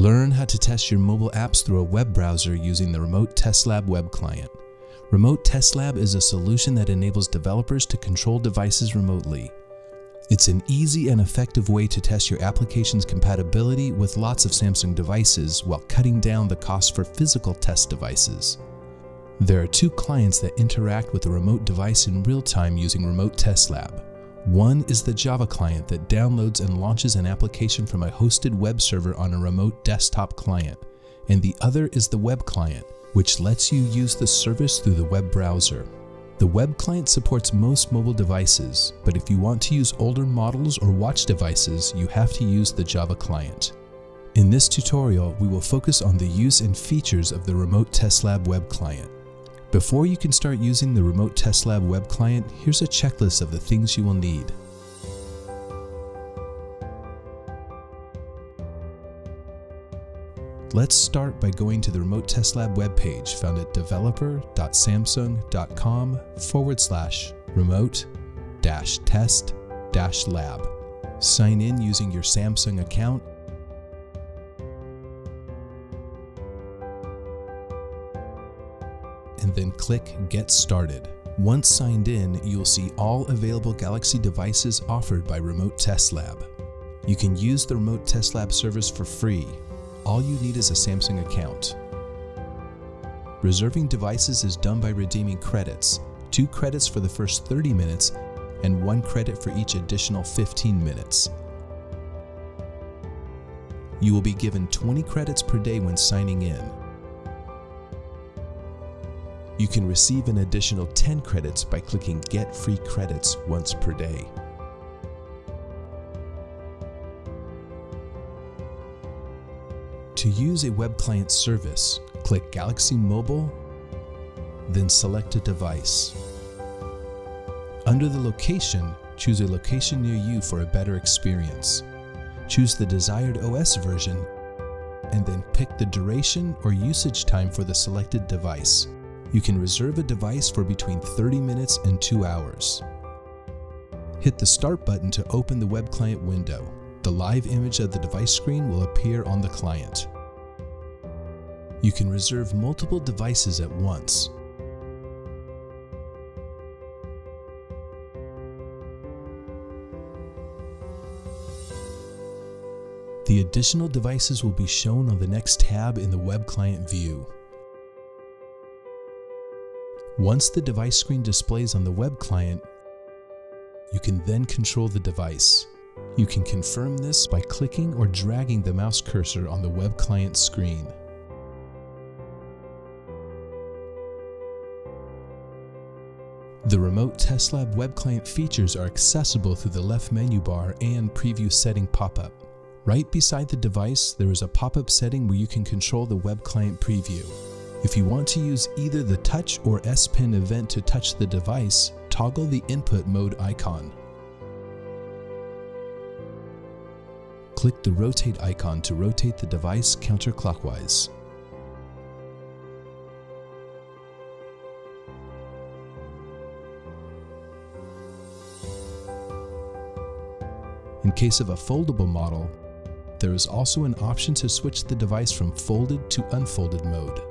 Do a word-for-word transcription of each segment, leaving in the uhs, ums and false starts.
Learn how to test your mobile apps through a web browser using the Remote Test Lab web client. Remote Test Lab is a solution that enables developers to control devices remotely. It's an easy and effective way to test your application's compatibility with lots of Samsung devices while cutting down the cost for physical test devices. There are two clients that interact with the remote device in real time using Remote Test Lab. One is the Java client that downloads and launches an application from a hosted web server on a remote desktop client, and the other is the web client, which lets you use the service through the web browser. The web client supports most mobile devices, but if you want to use older models or watch devices, you have to use the Java client. In this tutorial, we will focus on the use and features of the Remote Test Lab web client. Before you can start using the Remote Test Lab web client, here's a checklist of the things you will need. Let's start by going to the Remote Test Lab webpage found at developer.samsung.com forward slash remote dash test dash lab. Sign in using your Samsung account and then click Get Started. Once signed in, you'll see all available Galaxy devices offered by Remote Test Lab. You can use the Remote Test Lab service for free. All you need is a Samsung account. Reserving devices is done by redeeming credits, two credits for the first thirty minutes and one credit for each additional fifteen minutes. You will be given twenty credits per day when signing in. You can receive an additional ten credits by clicking Get Free Credits once per day. To use a web client service, click Galaxy Mobile, then select a device. Under the location, choose a location near you for a better experience. Choose the desired O S version, and then pick the duration or usage time for the selected device. You can reserve a device for between thirty minutes and two hours. Hit the Start button to open the web client window. The live image of the device screen will appear on the client. You can reserve multiple devices at once. The additional devices will be shown on the next tab in the web client view. Once the device screen displays on the web client, you can then control the device. You can confirm this by clicking or dragging the mouse cursor on the web client screen. The Remote Test Lab web client features are accessible through the left menu bar and Preview Setting pop-up. Right beside the device, there is a pop-up setting where you can control the web client preview. If you want to use either the Touch or S Pen event to touch the device, toggle the input mode icon. Click the Rotate icon to rotate the device counterclockwise. In case of a foldable model, there is also an option to switch the device from folded to unfolded mode.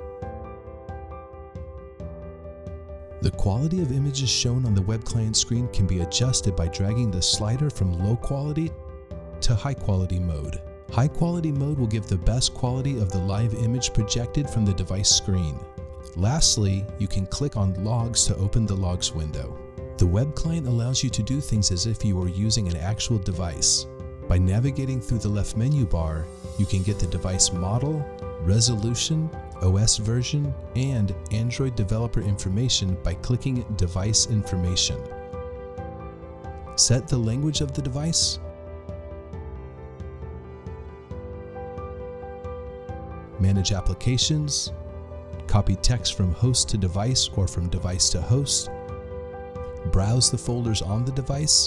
The quality of images shown on the web client screen can be adjusted by dragging the slider from low quality to high quality mode. High quality mode will give the best quality of the live image projected from the device screen. Lastly, you can click on Logs to open the Logs window. The web client allows you to do things as if you were using an actual device. By navigating through the left menu bar, you can get the device model, resolution, O S version, and Android developer information by clicking Device Information. Set the language of the device, manage applications, copy text from host to device or from device to host, browse the folders on the device,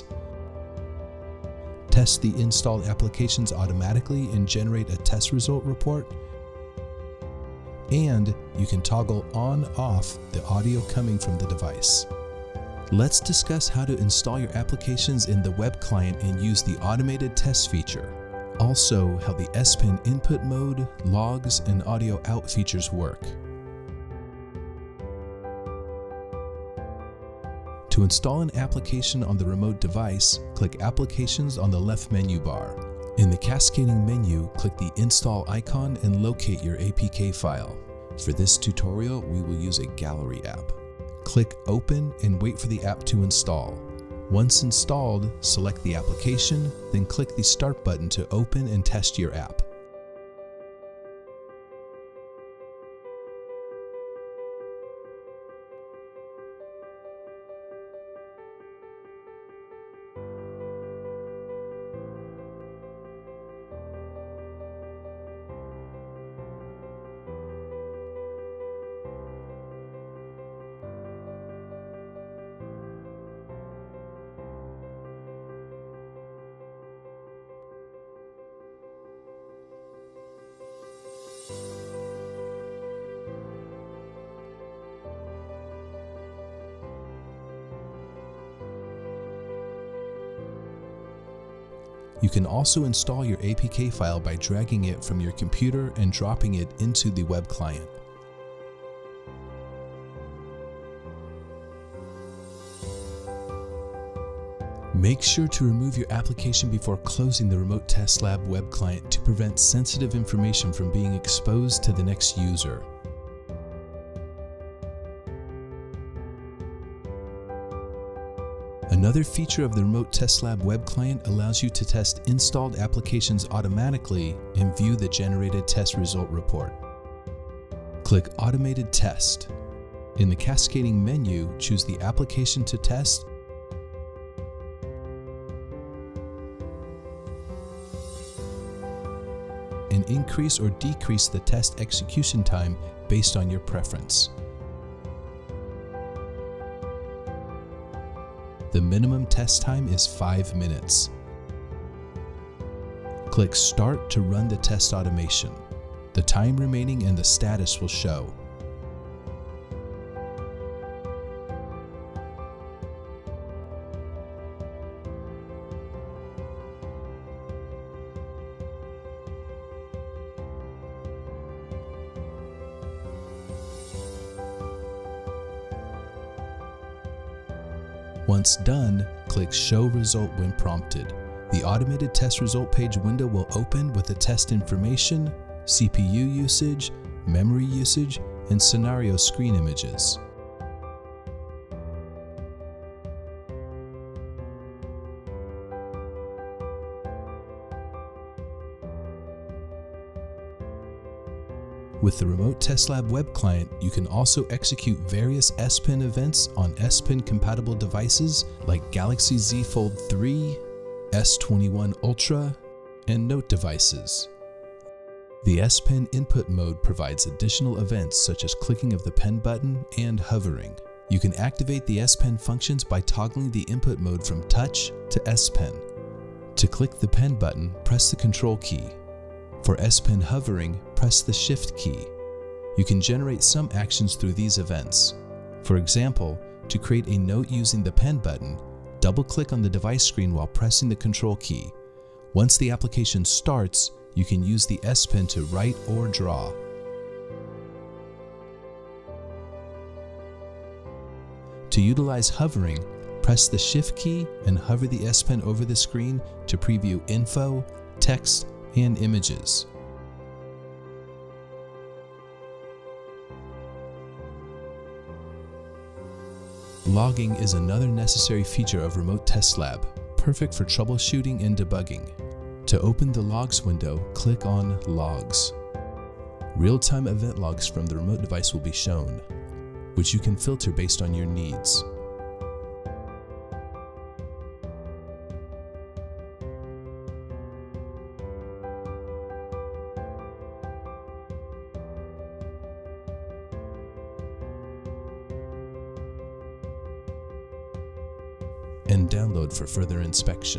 test the installed applications automatically and generate a test result report, and you can toggle on/off the audio coming from the device. Let's discuss how to install your applications in the web client and use the automated test feature. Also, how the S Pen input mode, logs, and audio out features work. To install an application on the remote device, click Applications on the left menu bar. In the cascading menu, click the Install icon and locate your A P K file. For this tutorial, we will use a gallery app. Click Open and wait for the app to install. Once installed, select the application, then click the Start button to open and test your app. You can also install your A P K file by dragging it from your computer and dropping it into the web client. Make sure to remove your application before closing the Remote Test Lab web client to prevent sensitive information from being exposed to the next user. Another feature of the Remote Test Lab web client allows you to test installed applications automatically and view the generated test result report. Click Automated Test. In the cascading menu, choose the application to test and increase or decrease the test execution time based on your preference. The minimum test time is five minutes. Click Start to run the test automation. The time remaining and the status will show. Once done, click Show Result when prompted. The automated test result page window will open with the test information, C P U usage, memory usage, and scenario screen images. With the Remote Test Lab web client, you can also execute various S Pen events on S Pen compatible devices like Galaxy Z Fold three, S twenty-one Ultra, and Note devices. The S Pen input mode provides additional events such as clicking of the pen button and hovering. You can activate the S Pen functions by toggling the input mode from Touch to S Pen. To click the pen button, press the Control key. For S Pen hovering, press the Shift key. You can generate some actions through these events. For example, to create a note using the pen button, double-click on the device screen while pressing the Control key. Once the application starts, you can use the S Pen to write or draw. To utilize hovering, press the Shift key and hover the S Pen over the screen to preview info, text, and images. Logging is another necessary feature of Remote Test Lab, perfect for troubleshooting and debugging. To open the Logs window, click on Logs. Real-time event logs from the remote device will be shown, which you can filter based on your needs. And download for further inspection.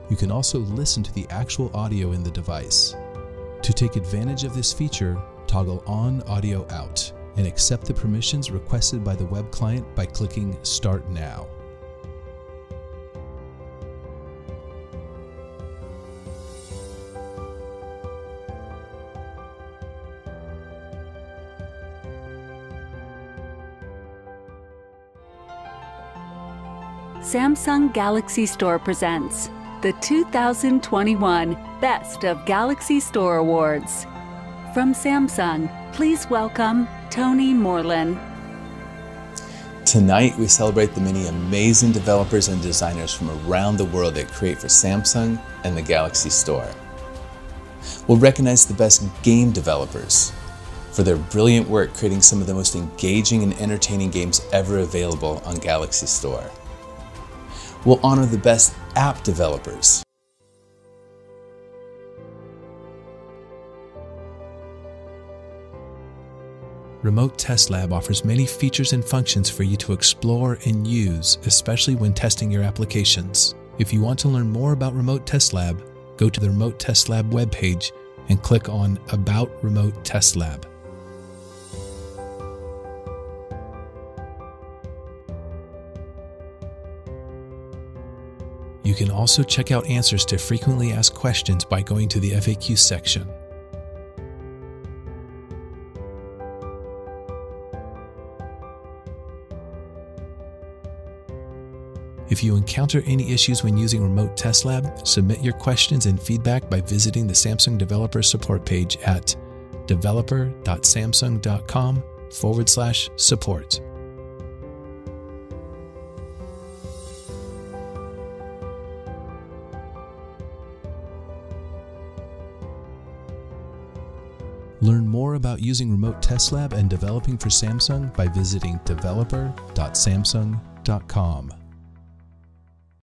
You can also listen to the actual audio in the device. To take advantage of this feature, toggle on Audio Out and accept the permissions requested by the web client by clicking Start Now. Samsung Galaxy Store presents the two thousand twenty-one Best of Galaxy Store Awards. From Samsung, please welcome Tony Moreland. Tonight, we celebrate the many amazing developers and designers from around the world that create for Samsung and the Galaxy Store. We'll recognize the best game developers for their brilliant work creating some of the most engaging and entertaining games ever available on Galaxy Store. We'll honor the best app developers. Remote Test Lab offers many features and functions for you to explore and use, especially when testing your applications. If you want to learn more about Remote Test Lab, go to the Remote Test Lab webpage and click on About Remote Test Lab. You can also check out answers to frequently asked questions by going to the F A Q section. If you encounter any issues when using Remote Test Lab, submit your questions and feedback by visiting the Samsung Developer Support page at developer.samsung.com forward slash support. Learn more about using Remote Test Lab and developing for Samsung by visiting developer dot samsung dot com.